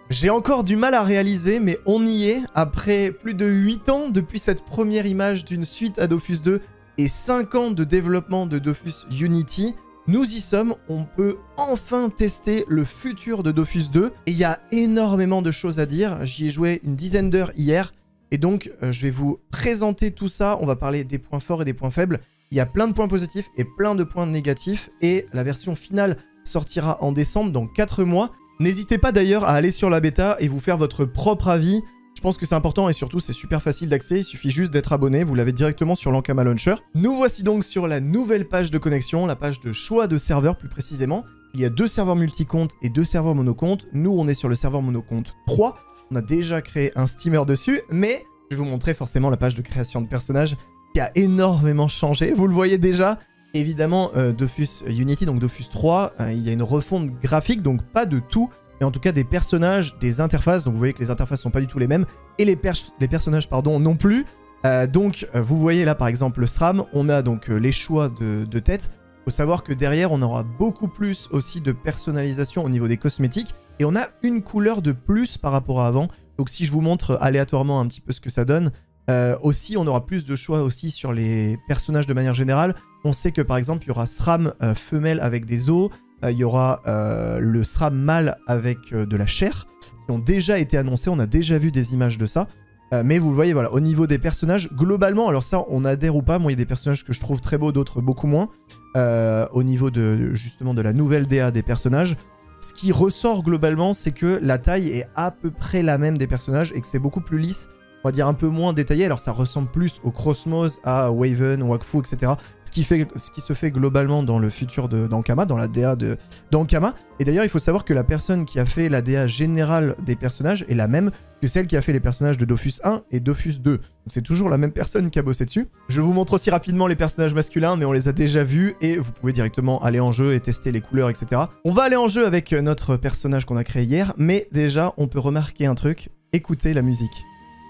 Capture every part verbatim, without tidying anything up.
J'ai encore du mal à réaliser, mais on y est. Après plus de huit ans depuis cette première image d'une suite à Dofus deux et cinq ans de développement de Dofus Unity, nous y sommes. On peut enfin tester le futur de Dofus deux. Et il y a énormément de choses à dire. J'y ai joué une dizaine d'heures hier. Et donc, euh, je vais vous présenter tout ça. On va parler des points forts et des points faibles. Il y a plein de points positifs et plein de points négatifs. Et la version finale sortira en décembre, dans quatre mois. N'hésitez pas d'ailleurs à aller sur la bêta et vous faire votre propre avis. Je pense que c'est important et surtout c'est super facile d'accès. Il suffit juste d'être abonné, vous l'avez directement sur l'Ankama Launcher. Nous voici donc sur la nouvelle page de connexion, la page de choix de serveur plus précisément. Il y a deux serveurs multi-comptes et deux serveurs monocomptes. Nous on est sur le serveur monocompte trois. On a déjà créé un steamer dessus, mais je vais vous montrer forcément la page de création de personnages qui a énormément changé. Vous le voyez déjà. Évidemment, euh, Dofus Unity, donc Dofus trois, euh, il y a une refonte graphique, donc pas de tout, mais en tout cas des personnages, des interfaces, donc vous voyez que les interfaces sont pas du tout les mêmes, et les, pers les personnages pardon, non plus. Euh, donc euh, vous voyez là par exemple le SRAM, on a donc euh, les choix de, de tête. Il faut savoir que derrière on aura beaucoup plus aussi de personnalisation au niveau des cosmétiques, et on a une couleur de plus par rapport à avant. Donc si je vous montre aléatoirement un petit peu ce que ça donne, Euh, aussi, on aura plus de choix aussi sur les personnages de manière générale. On sait que par exemple, il y aura SRAM euh, femelle avec des os, euh, il y aura euh, le SRAM mâle avec euh, de la chair, qui ont déjà été annoncés, on a déjà vu des images de ça. Euh, mais vous le voyez, voilà, au niveau des personnages, globalement, alors ça, on adhère ou pas, moi il y a des personnages que je trouve très beaux, d'autres beaucoup moins. Euh, au niveau de justement de la nouvelle D A des personnages, ce qui ressort globalement, c'est que la taille est à peu près la même des personnages et que c'est beaucoup plus lisse. On va dire un peu moins détaillé, alors ça ressemble plus au Crossmose, à Waven, Wakfu, et cetera. Ce qui, fait, ce qui se fait globalement dans le futur d'Ankama, dans la D A d'Ankama. Et d'ailleurs, il faut savoir que la personne qui a fait la D A générale des personnages est la même que celle qui a fait les personnages de Dofus un et Dofus deux. Donc c'est toujours la même personne qui a bossé dessus. Je vous montre aussi rapidement les personnages masculins, mais on les a déjà vus et vous pouvez directement aller en jeu et tester les couleurs, et cetera. On va aller en jeu avec notre personnage qu'on a créé hier, mais déjà, on peut remarquer un truc. Écoutez la musique.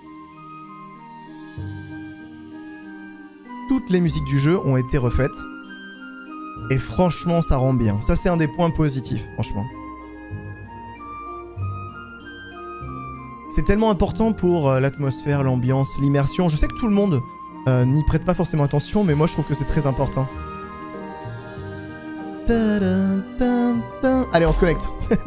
Toutes les musiques du jeu ont été refaites. Et franchement, ça rend bien. Ça, c'est un des points positifs, franchement. C'est tellement important pour euh, l'atmosphère, l'ambiance, l'immersion. Je sais que tout le monde euh, n'y prête pas forcément attention, mais moi, je trouve que c'est très important. Allez, on se connecte.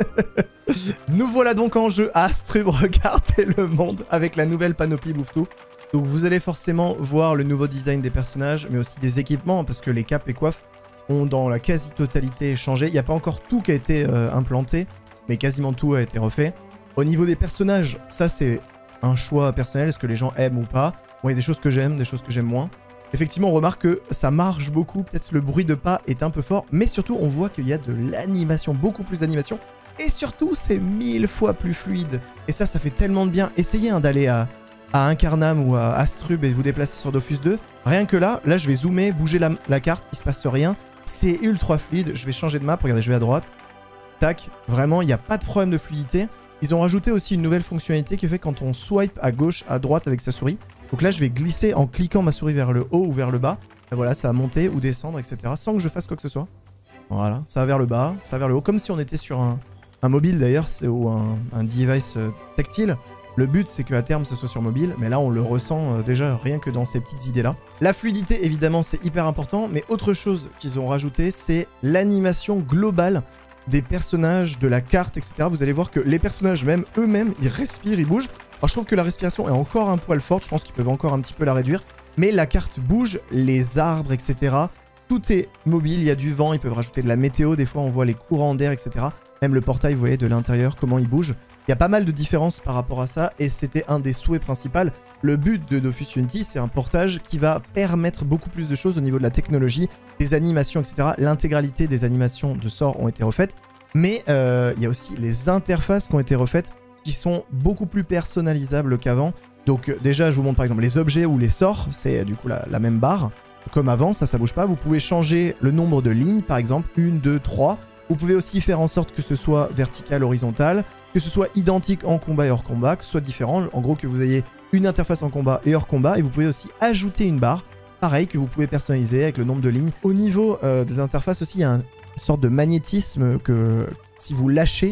Nous voilà donc en jeu. Astrub, regardez le monde avec la nouvelle panoplie Bouffe-Tout. Donc vous allez forcément voir le nouveau design des personnages, mais aussi des équipements, parce que les capes et coiffes ont dans la quasi-totalité changé. Il n'y a pas encore tout qui a été euh, implanté, mais quasiment tout a été refait. Au niveau des personnages, ça c'est un choix personnel, est-ce que les gens aiment ou pas. Bon, il y a des choses que j'aime, des choses que j'aime moins. Effectivement, on remarque que ça marche beaucoup, peut-être le bruit de pas est un peu fort, mais surtout on voit qu'il y a de l'animation, beaucoup plus d'animation, et surtout c'est mille fois plus fluide. Et ça, ça fait tellement de bien. Essayez hein, d'aller à... à Incarnam ou à Astrub et vous déplacer sur Dofus deux. Rien que là, là je vais zoomer, bouger la, la carte, il se passe rien. C'est ultra fluide, je vais changer de map, regardez, je vais à droite. Tac, vraiment, il n'y a pas de problème de fluidité. Ils ont rajouté aussi une nouvelle fonctionnalité qui fait quand on swipe à gauche, à droite avec sa souris. Donc là, je vais glisser en cliquant ma souris vers le haut ou vers le bas. Et voilà, ça va monter ou descendre, et cetera. Sans que je fasse quoi que ce soit. Voilà, ça va vers le bas, ça va vers le haut. Comme si on était sur un, un mobile d'ailleurs, ou un, un device euh, tactile. Le but, c'est qu'à terme, ce soit sur mobile, mais là, on le ressent euh, déjà rien que dans ces petites idées-là. La fluidité, évidemment, c'est hyper important, mais autre chose qu'ils ont rajouté, c'est l'animation globale des personnages, de la carte, et cetera. Vous allez voir que les personnages, même eux-mêmes, ils respirent, ils bougent. Alors, je trouve que la respiration est encore un poil forte, je pense qu'ils peuvent encore un petit peu la réduire, mais la carte bouge, les arbres, et cetera. Tout est mobile, il y a du vent, ils peuvent rajouter de la météo, des fois, on voit les courants d'air, et cetera. Même le portail, vous voyez, de l'intérieur, comment il bouge. Il y a pas mal de différences par rapport à ça et c'était un des souhaits principaux. Le but de Dofus Unity, c'est un portage qui va permettre beaucoup plus de choses au niveau de la technologie, des animations, et cetera. L'intégralité des animations de sorts ont été refaites, mais euh, il y a aussi les interfaces qui ont été refaites qui sont beaucoup plus personnalisables qu'avant. Donc déjà, je vous montre par exemple les objets ou les sorts, c'est du coup la, la même barre. Comme avant, ça, ça bouge pas. Vous pouvez changer le nombre de lignes, par exemple, une, deux, trois. Vous pouvez aussi faire en sorte que ce soit vertical, horizontal, que ce soit identique en combat et hors combat, que ce soit différent. En gros, que vous ayez une interface en combat et hors combat. Et vous pouvez aussi ajouter une barre, pareil, que vous pouvez personnaliser avec le nombre de lignes. Au niveau euh, des interfaces aussi, il y a une sorte de magnétisme que si vous lâchez,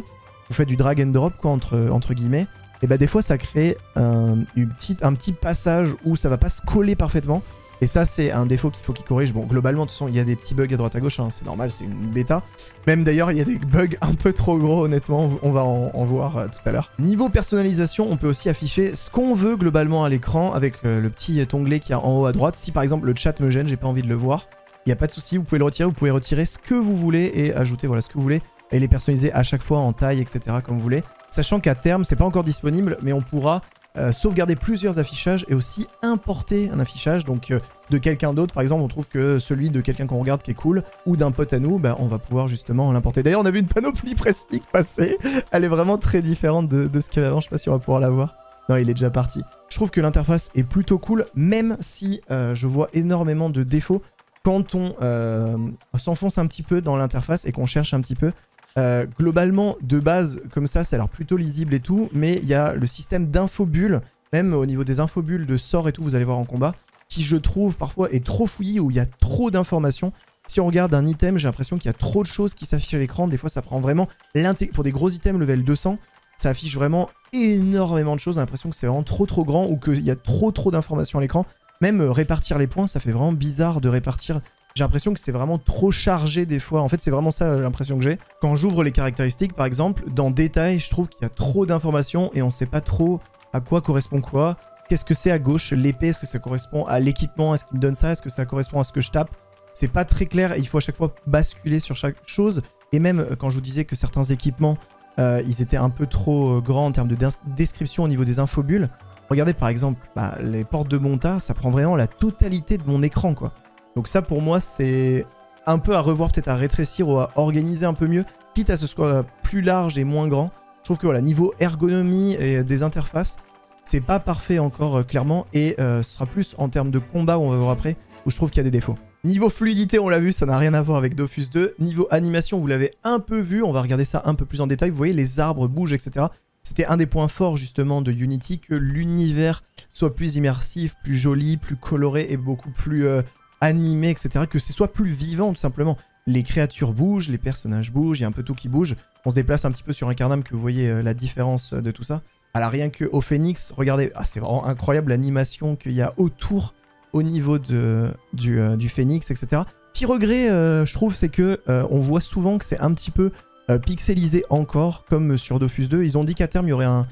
vous faites du drag and drop quoi, entre, entre guillemets, et bah des fois ça crée un, une petite, un petit passage où ça va pas se coller parfaitement. Et ça, c'est un défaut qu'il faut qu'il corrige. Bon, globalement, de toute façon, il y a des petits bugs à droite à gauche, hein, c'est normal, c'est une bêta. Même d'ailleurs, il y a des bugs un peu trop gros, honnêtement, on va en, en voir euh, tout à l'heure. Niveau personnalisation, on peut aussi afficher ce qu'on veut globalement à l'écran avec euh, le petit onglet qui est en haut à droite. Si par exemple le chat me gêne, j'ai pas envie de le voir, il n'y a pas de souci, vous pouvez le retirer, vous pouvez retirer ce que vous voulez et ajouter voilà, ce que vous voulez. Et les personnaliser à chaque fois en taille, et cetera comme vous voulez. Sachant qu'à terme, c'est pas encore disponible, mais on pourra Euh, sauvegarder plusieurs affichages et aussi importer un affichage donc euh, de quelqu'un d'autre. Par exemple, on trouve que celui de quelqu'un qu'on regarde qui est cool ou d'un pote à nous, bah, on va pouvoir justement l'importer. D'ailleurs, on a vu une panoplie Presspeak passer. Elle est vraiment très différente de, de ce qu'il y avait avant. Je sais pas si on va pouvoir la voir. Non, il est déjà parti. Je trouve que l'interface est plutôt cool, même si euh, je vois énormément de défauts quand on euh, s'enfonce un petit peu dans l'interface et qu'on cherche un petit peu. Euh, globalement, de base, comme ça, ça a l'air plutôt lisible et tout, mais il y a le système d'infobulles, même au niveau des infobulles de sorts et tout, vous allez voir en combat, qui je trouve parfois est trop fouillis, où il y a trop d'informations. Si on regarde un item, j'ai l'impression qu'il y a trop de choses qui s'affichent à l'écran. Des fois, ça prend vraiment l'intégration. Pour des gros items level deux cents, ça affiche vraiment énormément de choses. On a l'impression que c'est vraiment trop trop grand ou qu'il y a trop trop d'informations à l'écran. Même euh, répartir les points, ça fait vraiment bizarre de répartir. J'ai l'impression que c'est vraiment trop chargé des fois. En fait, c'est vraiment ça l'impression que j'ai. Quand j'ouvre les caractéristiques, par exemple, dans détail, je trouve qu'il y a trop d'informations et on sait pas trop à quoi correspond quoi. Qu'est-ce que c'est à gauche? L'épée, est-ce que ça correspond à l'équipement? Est-ce qu'il me donne ça? Est-ce que ça correspond à ce que je tape? C'est pas très clair et il faut à chaque fois basculer sur chaque chose. Et même quand je vous disais que certains équipements, euh, ils étaient un peu trop euh, grands en termes de description au niveau des infobulles. Regardez par exemple, bah, les portes de Monta, ça prend vraiment la totalité de mon écran, quoi. Donc ça pour moi c'est un peu à revoir, peut-être à rétrécir ou à organiser un peu mieux, quitte à ce soit plus large et moins grand. Je trouve que voilà, niveau ergonomie et des interfaces, c'est pas parfait encore euh, clairement, et euh, ce sera plus en termes de combat, où on va voir après, où je trouve qu'il y a des défauts. Niveau fluidité, on l'a vu, ça n'a rien à voir avec Dofus deux. Niveau animation, vous l'avez un peu vu, on va regarder ça un peu plus en détail. Vous voyez, les arbres bougent, et cetera. C'était un des points forts justement de Unity, que l'univers soit plus immersif, plus joli, plus coloré et beaucoup plus... Euh, animé, et cetera. Que ce soit plus vivant, tout simplement. Les créatures bougent, les personnages bougent, il y a un peu tout qui bouge. On se déplace un petit peu sur un Incarnam, que vous voyez euh, la différence de tout ça. Alors rien que au Phoenix, regardez, ah, c'est vraiment incroyable l'animation qu'il y a autour, au niveau de, du, euh, du Phoenix, et cetera. Petit regret, euh, je trouve, c'est que euh, on voit souvent que c'est un petit peu euh, pixelisé encore, comme sur Dofus deux. Ils ont dit qu'à terme, il y aurait un,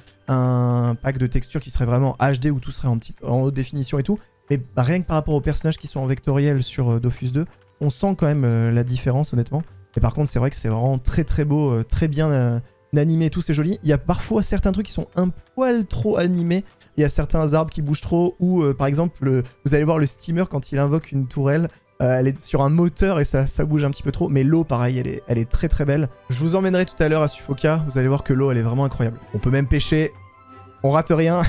un pack de textures qui serait vraiment H D, où tout serait en, petite, en haute définition et tout. Mais bah, rien que par rapport aux personnages qui sont en vectoriel sur euh, Dofus deux, on sent quand même euh, la différence, honnêtement. Et par contre, c'est vrai que c'est vraiment très très beau, euh, très bien euh, animé, tout c'est joli. Il y a parfois certains trucs qui sont un poil trop animés. Il y a certains arbres qui bougent trop, ou euh, par exemple, le, vous allez voir le steamer quand il invoque une tourelle, euh, elle est sur un moteur et ça, ça bouge un petit peu trop. Mais l'eau, pareil, elle est, elle est très très belle. Je vous emmènerai tout à l'heure à Sufoka, vous allez voir que l'eau, elle est vraiment incroyable. On peut même pêcher. On rate rien.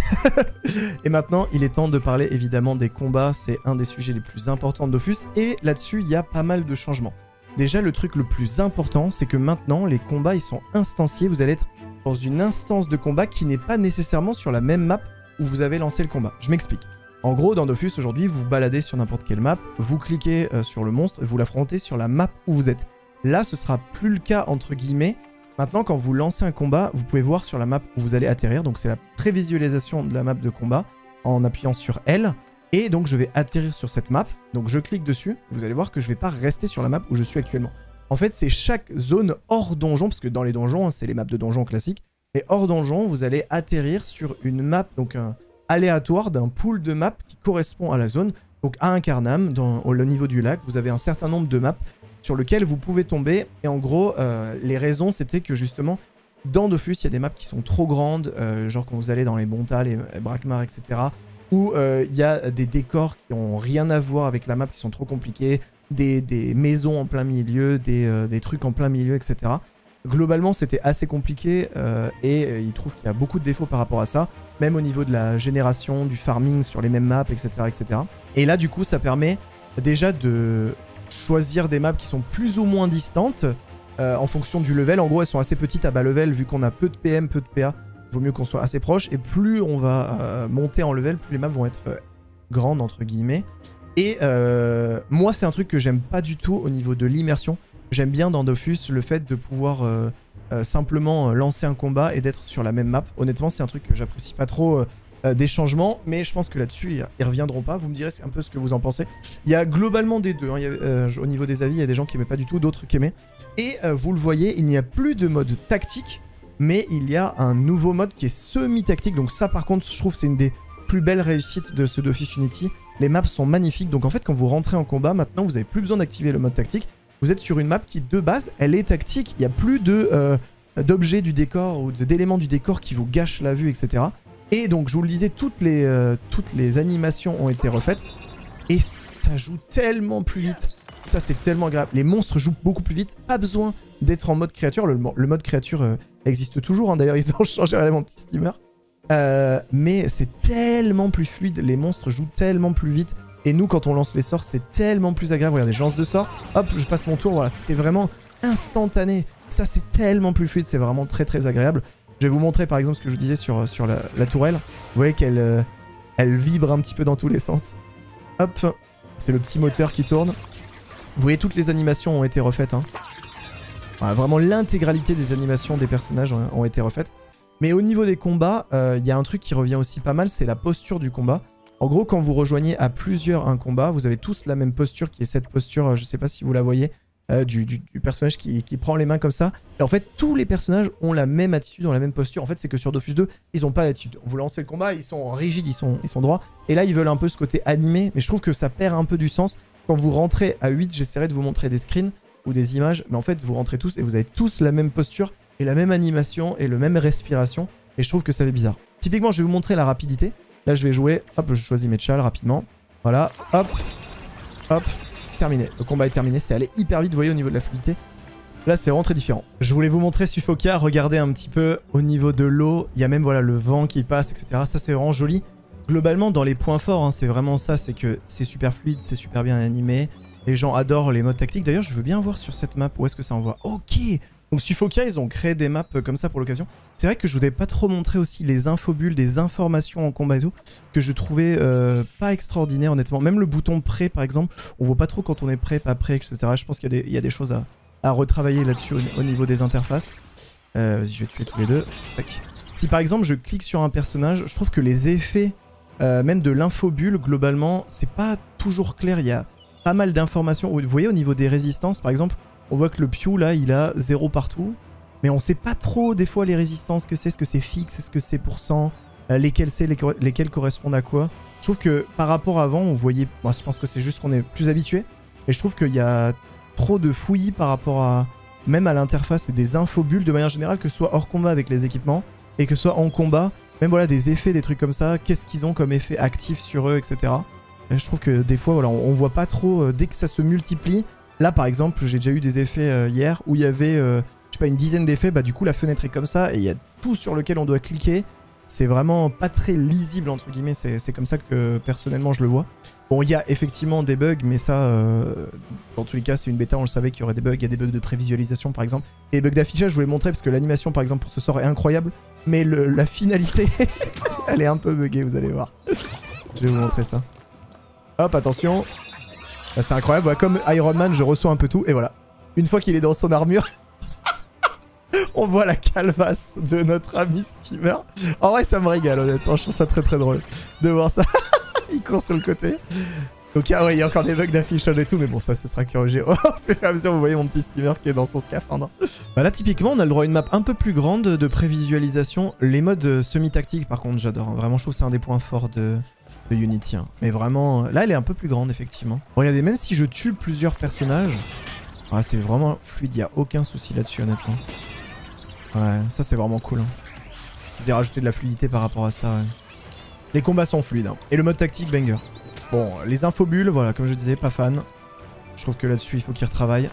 Et maintenant, il est temps de parler évidemment des combats. C'est un des sujets les plus importants de Dofus. Et là-dessus, il y a pas mal de changements. Déjà, le truc le plus important, c'est que maintenant, les combats, ils sont instanciés. Vous allez être dans une instance de combat qui n'est pas nécessairement sur la même map où vous avez lancé le combat. Je m'explique. En gros, dans Dofus, aujourd'hui, vous baladez sur n'importe quelle map, vous cliquez euh, sur le monstre, vous l'affrontez sur la map où vous êtes. Là, ce sera plus le cas, entre guillemets. Maintenant, quand vous lancez un combat, vous pouvez voir sur la map où vous allez atterrir. Donc, c'est la prévisualisation de la map de combat en appuyant sur L. Et donc, je vais atterrir sur cette map. Donc, je clique dessus. Vous allez voir que je ne vais pas rester sur la map où je suis actuellement. En fait, c'est chaque zone hors donjon, parce que dans les donjons, c'est les maps de donjon classiques. Et hors donjon, vous allez atterrir sur une map, donc un aléatoire d'un pool de maps qui correspond à la zone. Donc, à Incarnam, dans, au niveau du lac, vous avez un certain nombre de maps sur lequel vous pouvez tomber. Et en gros, euh, les raisons, c'était que justement, dans Dofus, il y a des maps qui sont trop grandes, euh, genre quand vous allez dans les Bonta, les Brakmar, et cetera, où euh, il y a des décors qui n'ont rien à voir avec la map, qui sont trop compliqués, des, des maisons en plein milieu, des, euh, des trucs en plein milieu, et cetera. Globalement, c'était assez compliqué, euh, et euh, il trouve qu'il y a beaucoup de défauts par rapport à ça, même au niveau de la génération, du farming sur les mêmes maps, et cetera, et cetera. Et là, du coup, ça permet déjà de choisir des maps qui sont plus ou moins distantes euh, en fonction du level. En gros, elles sont assez petites à bas level, vu qu'on a peu de P M, peu de P A. Il vaut mieux qu'on soit assez proche. Et plus on va euh, monter en level, plus les maps vont être euh, grandes, entre guillemets. Et euh, moi, c'est un truc que j'aime pas du tout au niveau de l'immersion. j'aime bien dans Dofus le fait de pouvoir euh, euh, simplement lancer un combat et d'être sur la même map. Honnêtement, c'est un truc que j'apprécie pas trop euh, des changements, mais je pense que là-dessus, ils, ils reviendront pas. Vous me direz un peu ce que vous en pensez. Il y a globalement des deux. Hein. Il y a, euh, au niveau des avis, il y a des gens qui aimaient pas du tout, d'autres qui aimaient. Et euh, vous le voyez, il n'y a plus de mode tactique, mais il y a un nouveau mode qui est semi-tactique. Donc ça, par contre, je trouve que c'est une des plus belles réussites de ce Dofus Unity. Les maps sont magnifiques, donc en fait quand vous rentrez en combat, maintenant vous n'avez plus besoin d'activer le mode tactique. Vous êtes sur une map qui de base, elle est tactique. Il n'y a plus de euh, d'objets du décor ou d'éléments du décor qui vous gâchent la vue, et cetera. Et donc je vous le disais, toutes les, euh, toutes les animations ont été refaites. Et ça joue tellement plus vite. Ça c'est tellement agréable. Les monstres jouent beaucoup plus vite. Pas besoin d'être en mode créature. Le, le mode créature euh, existe toujours. Hein. D'ailleurs ils ont changé à mon petit steamer. Euh, mais c'est tellement plus fluide, les monstres jouent tellement plus vite. Et nous, quand on lance les sorts, c'est tellement plus agréable. Regardez, je lance deux sorts, hop, je passe mon tour, voilà, c'était vraiment instantané. Ça, c'est tellement plus fluide, c'est vraiment très très agréable. Je vais vous montrer par exemple ce que je disais sur, sur la, la tourelle. Vous voyez qu'elle euh, elle vibre un petit peu dans tous les sens. Hop, c'est le petit moteur qui tourne. Vous voyez, toutes les animations ont été refaites. Hein. Voilà, vraiment, l'intégralité des animations des personnages ont, ont été refaites. Mais au niveau des combats, il euh, y a un truc qui revient aussi pas mal, c'est la posture du combat. En gros, quand vous rejoignez à plusieurs un combat, vous avez tous la même posture, qui est cette posture, euh, je sais pas si vous la voyez, euh, du, du, du personnage qui, qui prend les mains comme ça. Et en fait, tous les personnages ont la même attitude, ont la même posture. En fait, c'est que sur Dofus deux, ils ont pas d'attitude. Vous lancez le combat, ils sont rigides, ils sont, ils sont droits. Et là, ils veulent un peu ce côté animé, mais je trouve que ça perd un peu du sens. Quand vous rentrez à huit, j'essaierai de vous montrer des screens ou des images, mais en fait, vous rentrez tous et vous avez tous la même posture, et la même animation et le même respiration, et je trouve que ça fait bizarre. Typiquement, je vais vous montrer la rapidité. Là, je vais jouer, hop, je choisis mes tchals rapidement. Voilà, hop, hop, terminé. Le combat est terminé, c'est allé hyper vite, vous voyez, au niveau de la fluidité. Là, c'est vraiment très différent. Je voulais vous montrer Suffokia, regardez un petit peu au niveau de l'eau. Il y a même, voilà, le vent qui passe, et cetera. Ça, c'est vraiment joli. Globalement, dans les points forts, hein, c'est vraiment ça, c'est que c'est super fluide, c'est super bien animé. Les gens adorent les modes tactiques. D'ailleurs, je veux bien voir sur cette map où est-ce que ça envoie. Ok. Donc Suffokia, ils ont créé des maps comme ça pour l'occasion. C'est vrai que je vous avais pas trop montré aussi les infobules, des informations en combat et tout, que je trouvais euh, pas extraordinaire honnêtement. Même le bouton prêt par exemple, on voit pas trop quand on est prêt, pas prêt, et cetera. Je pense qu'il y, y a des choses à, à retravailler là-dessus au, au niveau des interfaces. Euh, Vas-y, je vais tuer tous les deux. Tac. Si par exemple je clique sur un personnage, je trouve que les effets, euh, même de l'infobule, globalement, c'est pas toujours clair. Il y a pas mal d'informations. Vous voyez au niveau des résistances par exemple, on voit que le Pew, là, il a zéro partout. Mais on sait pas trop, des fois, les résistances que c'est. Est-ce que c'est fixe? Est-ce que c'est pourcent? euh, Lesquels c'est? Les, lesquels correspondent à quoi? Je trouve que par rapport à avant, on voyait... Moi, je pense que c'est juste qu'on est plus habitué. Et je trouve qu'il y a trop de fouillis par rapport à... Même à l'interface et des infobules de manière générale, que ce soit hors combat avec les équipements, et que ce soit en combat. Même, voilà, des effets, des trucs comme ça. Qu'est-ce qu'ils ont comme effet actif sur eux, et cetera. Et je trouve que des fois, voilà, on, on voit pas trop... Euh, dès que ça se multiplie... Là, par exemple, j'ai déjà eu des effets euh, hier où il y avait, euh, je sais pas, une dizaine d'effets. Bah, du coup, la fenêtre est comme ça et il y a tout sur lequel on doit cliquer. C'est vraiment pas très lisible, entre guillemets. C'est comme ça que, personnellement, je le vois. Bon, il y a effectivement des bugs, mais ça, euh, dans tous les cas, c'est une bêta. On le savait qu'il y aurait des bugs. Il y a des bugs de prévisualisation, par exemple. Et des bugs d'affichage, je vous les montrer parce que l'animation, par exemple, pour ce sort est incroyable. Mais le, la finalité, elle est un peu buggée, vous allez voir. Je vais vous montrer ça. Hop, attention. Bah, c'est incroyable, voilà, comme Iron Man, je reçois un peu tout, et voilà. Une fois qu'il est dans son armure, on voit la calvasse de notre ami Steamer. En vrai, ça me régale, honnêtement, je trouve ça très très drôle de voir ça. Il court sur le côté. Donc, ah ouais, il y a encore des bugs d'affichage et tout, mais bon, ça, ce sera corrigé au fur et à mesure. Vous voyez mon petit Steamer qui est dans son scaphandre. Bah là, typiquement, on a le droit à une map un peu plus grande de prévisualisation. Les modes semi-tactiques, par contre, j'adore. Vraiment, je trouve que c'est un des points forts de... de Unity, hein. Mais vraiment, là elle est un peu plus grande effectivement. Regardez, même si je tue plusieurs personnages, ah, c'est vraiment fluide, il n'y a aucun souci là-dessus honnêtement. Ouais, ça c'est vraiment cool. Hein. Ils ont rajouté de la fluidité par rapport à ça. Ouais. Les combats sont fluides. Hein. Et le mode tactique, banger. Bon, les infobules, voilà, comme je disais, pas fan. Je trouve que là-dessus il faut qu'ils retravaillent.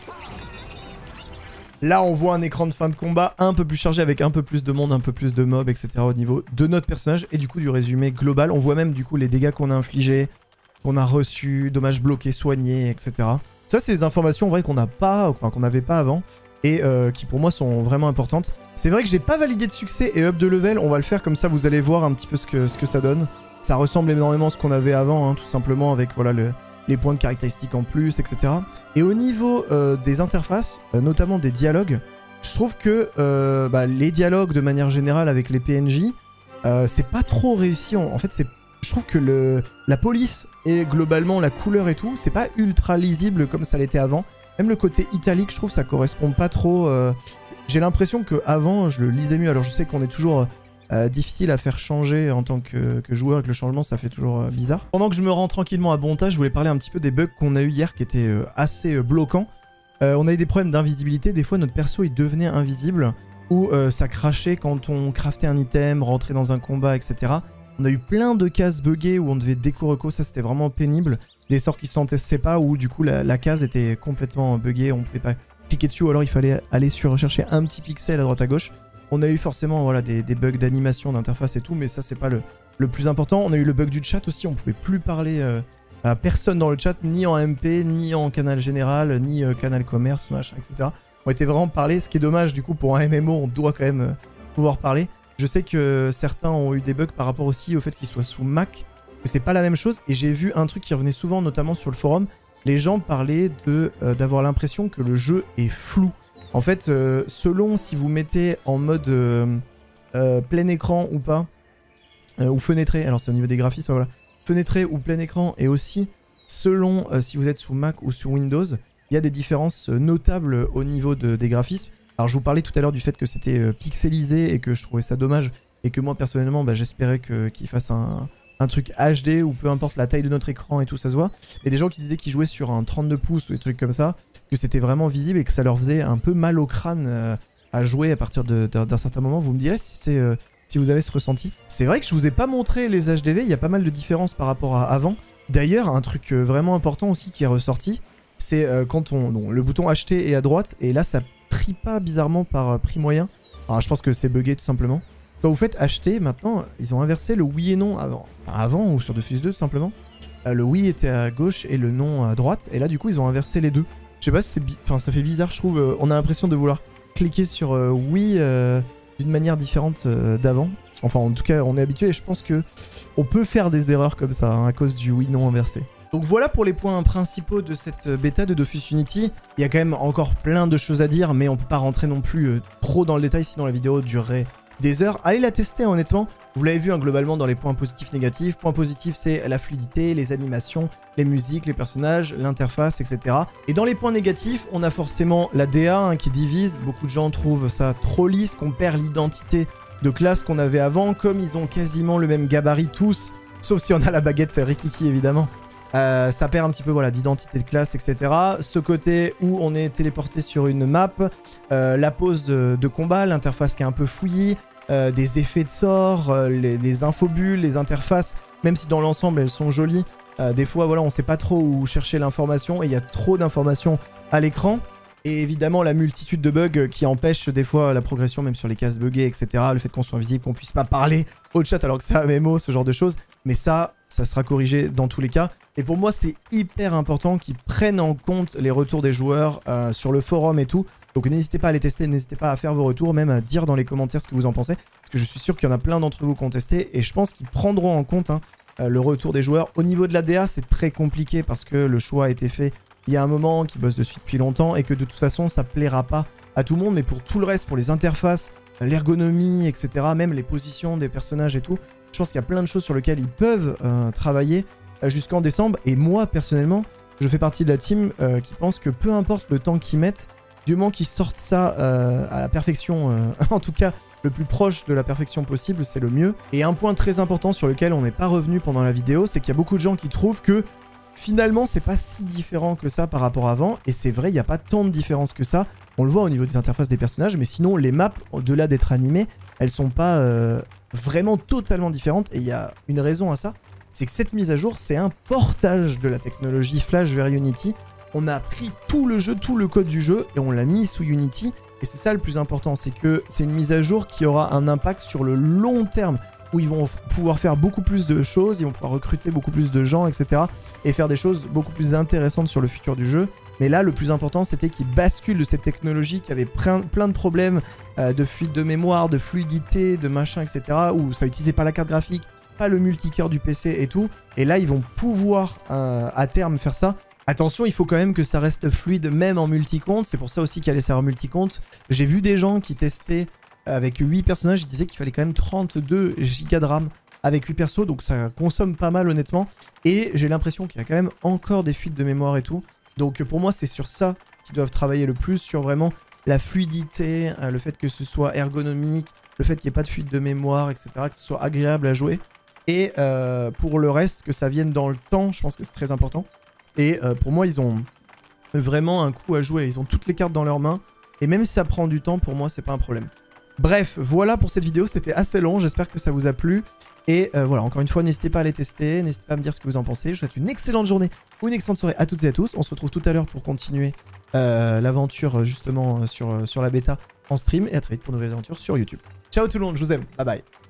Là, on voit un écran de fin de combat un peu plus chargé avec un peu plus de monde, un peu plus de mobs, et cetera au niveau de notre personnage et du coup du résumé global. On voit même du coup les dégâts qu'on a infligés, qu'on a reçus, dommages bloqués, soignés, et cetera. Ça, c'est des informations en vrai qu'on n'a pas, enfin qu'on n'avait pas avant et euh, qui pour moi sont vraiment importantes. C'est vrai que j'ai pas validé de succès et up de level, on va le faire comme ça, vous allez voir un petit peu ce que, ce que ça donne. Ça ressemble énormément à ce qu'on avait avant, hein, tout simplement avec voilà le... les points de caractéristiques en plus, et cetera. Et au niveau euh, des interfaces, euh, notamment des dialogues, je trouve que euh, bah, les dialogues de manière générale avec les P N J, euh, c'est pas trop réussi. En, en fait, c'est, je trouve que le, la police et globalement la couleur et tout, c'est pas ultra lisible comme ça l'était avant. Même le côté italique, je trouve ça correspond pas trop. Euh, J'ai l'impression qu'avant, je le lisais mieux. Alors je sais qu'on est toujours euh, difficile à faire changer en tant que, que joueur, et que le changement, ça fait toujours euh, bizarre. Pendant que je me rends tranquillement à Bonta, je voulais parler un petit peu des bugs qu'on a eu hier qui étaient euh, assez euh, bloquants. Euh, on a eu des problèmes d'invisibilité. Des fois, notre perso, il devenait invisible ou euh, ça crachait quand on craftait un item, rentrait dans un combat, et cetera. On a eu plein de cases buggées où on devait déco-reco. Ça, c'était vraiment pénible. Des sorts qui s'entestaient pas où du coup la, la case était complètement buggée, on pouvait pas cliquer dessus ou alors il fallait aller sur rechercher un petit pixel à droite à gauche. On a eu forcément voilà, des, des bugs d'animation, d'interface et tout, mais ça c'est pas le, le plus important. On a eu le bug du chat aussi, on pouvait plus parler euh, à personne dans le chat, ni en M P, ni en canal général, ni euh, canal commerce, machin, et cetera. On était vraiment parlé, ce qui est dommage du coup pour un M M O, on doit quand même euh, pouvoir parler. Je sais que certains ont eu des bugs par rapport aussi au fait qu'ils soient sous Mac, que c'est pas la même chose, et j'ai vu un truc qui revenait souvent, notamment sur le forum, les gens parlaient de euh, d'avoir l'impression que le jeu est flou. En fait, euh, selon si vous mettez en mode euh, euh, plein écran ou pas, euh, ou fenêtré, alors c'est au niveau des graphismes, voilà, fenêtré ou plein écran, et aussi selon euh, si vous êtes sous Mac ou sous Windows, il y a des différences euh, notables au niveau de, des graphismes. Alors je vous parlais tout à l'heure du fait que c'était euh, pixelisé et que je trouvais ça dommage, et que moi personnellement, bah, j'espérais que, qu'il fasse un... un truc H D ou peu importe la taille de notre écran et tout, ça se voit. Et des gens qui disaient qu'ils jouaient sur un trente-deux pouces ou des trucs comme ça, que c'était vraiment visible et que ça leur faisait un peu mal au crâne euh, à jouer à partir de, de, d'un certain moment. Vous me direz si, c'est, euh, si vous avez ce ressenti. C'est vrai que je vous ai pas montré les H D V, il y a pas mal de différences par rapport à avant. D'ailleurs, un truc euh, vraiment important aussi qui est ressorti, c'est euh, quand on, non, le bouton acheter est à droite et là ça trie pas bizarrement par euh, prix moyen. Alors je pense que c'est bugué tout simplement. Quand vous faites acheter, maintenant, ils ont inversé le oui et non avant. Enfin, avant ou sur Dofus deux, tout simplement. Euh, le oui était à gauche et le non à droite. Et là, du coup, ils ont inversé les deux. Je sais pas si c'est... Enfin, ça fait bizarre, je trouve. Euh, on a l'impression de vouloir cliquer sur euh, oui euh, d'une manière différente euh, d'avant. Enfin, en tout cas, on est habitué et je pense que on peut faire des erreurs comme ça hein, à cause du oui-non inversé. Donc voilà pour les points principaux de cette bêta de Dofus Unity. Il y a quand même encore plein de choses à dire, mais on peut pas rentrer non plus euh, trop dans le détail, sinon la vidéo durerait des heures. Allez la tester honnêtement. Vous l'avez vu hein, globalement dans les points positifs négatifs. Points positifs c'est la fluidité, les animations, les musiques, les personnages, l'interface, et cetera. Et dans les points négatifs, on a forcément la D A hein, qui divise. Beaucoup de gens trouvent ça trop lisse, qu'on perd l'identité de classe qu'on avait avant. Comme ils ont quasiment le même gabarit tous, sauf si on a la baguette Rikiki évidemment. Euh, ça perd un petit peu voilà, d'identité de classe, et cetera. Ce côté où on est téléporté sur une map, euh, la pose de, de combat, l'interface qui est un peu fouillie, euh, des effets de sort, euh, les, les infobules, les interfaces, même si dans l'ensemble elles sont jolies, euh, des fois voilà, on sait pas trop où chercher l'information et il y a trop d'informations à l'écran. Et évidemment la multitude de bugs qui empêchent des fois la progression même sur les cases buggées, et cetera. Le fait qu'on soit invisible, qu'on puisse pas parler au chat alors que c'est un M M O, ce genre de choses. Mais ça, ça sera corrigé dans tous les cas. Et pour moi, c'est hyper important qu'ils prennent en compte les retours des joueurs euh, sur le forum et tout. Donc n'hésitez pas à les tester, n'hésitez pas à faire vos retours, même à dire dans les commentaires ce que vous en pensez. Parce que je suis sûr qu'il y en a plein d'entre vous qui ont testé. Et je pense qu'ils prendront en compte hein, euh, le retour des joueurs. Au niveau de la D A, c'est très compliqué parce que le choix a été fait il y a un moment, qu'ils bossent dessus depuis longtemps. Et que de toute façon, ça plaira pas à tout le monde. Mais pour tout le reste, pour les interfaces, l'ergonomie, et cetera, même les positions des personnages et tout, je pense qu'il y a plein de choses sur lesquelles ils peuvent euh, travailler jusqu'en décembre. Et moi, personnellement, je fais partie de la team euh, qui pense que peu importe le temps qu'ils mettent, du moment qu'ils sortent ça euh, à la perfection, euh, en tout cas le plus proche de la perfection possible, c'est le mieux. Et un point très important sur lequel on n'est pas revenu pendant la vidéo, c'est qu'il y a beaucoup de gens qui trouvent que finalement, c'est pas si différent que ça par rapport à avant. Et c'est vrai, il n'y a pas tant de différence que ça. On le voit au niveau des interfaces des personnages, mais sinon, les maps, au-delà d'être animées, elles sont pas euh, vraiment totalement différentes. Et il y a une raison à ça. C'est que cette mise à jour, c'est un portage de la technologie Flash vers Unity. On a pris tout le jeu, tout le code du jeu, et on l'a mis sous Unity. Et c'est ça le plus important, c'est que c'est une mise à jour qui aura un impact sur le long terme, où ils vont pouvoir faire beaucoup plus de choses, ils vont pouvoir recruter beaucoup plus de gens, et cetera. Et faire des choses beaucoup plus intéressantes sur le futur du jeu. Mais là, le plus important, c'était qu'ils basculent de cette technologie qui avait plein de problèmes euh, de fuite de mémoire, de fluidité, de machin, et cetera. Où ça n'utilisait pas la carte graphique, pas le multicœur du P C et tout. Et là, ils vont pouvoir euh, à terme faire ça. Attention, il faut quand même que ça reste fluide même en multi-compte. C'est pour ça aussi qu'il y a les serveurs multi-compte. J'ai vu des gens qui testaient avec huit personnages. Ils disaient qu'il fallait quand même trente-deux gigas de RAM avec huit persos. Donc ça consomme pas mal honnêtement. Et j'ai l'impression qu'il y a quand même encore des fuites de mémoire et tout. Donc pour moi, c'est sur ça qu'ils doivent travailler le plus. Sur vraiment la fluidité, le fait que ce soit ergonomique, le fait qu'il n'y ait pas de fuite de mémoire, et cetera. Que ce soit agréable à jouer. Et euh, pour le reste, que ça vienne dans le temps, je pense que c'est très important. Et euh, pour moi, ils ont vraiment un coup à jouer. Ils ont toutes les cartes dans leurs mains. Et même si ça prend du temps, pour moi, c'est pas un problème. Bref, voilà pour cette vidéo. C'était assez long. J'espère que ça vous a plu. Et euh, voilà, encore une fois, n'hésitez pas à les tester. N'hésitez pas à me dire ce que vous en pensez. Je vous souhaite une excellente journée ou une excellente soirée à toutes et à tous. On se retrouve tout à l'heure pour continuer euh, l'aventure justement sur, sur la bêta en stream. Et à très vite pour de nouvelles aventures sur YouTube. Ciao tout le monde, je vous aime. Bye bye.